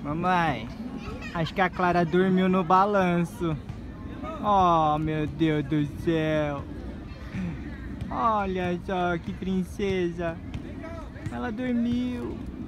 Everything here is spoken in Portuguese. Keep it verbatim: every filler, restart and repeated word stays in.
Mamãe, acho que a Clara dormiu no balanço. Oh, meu Deus do céu. Olha só que princesa. Ela dormiu.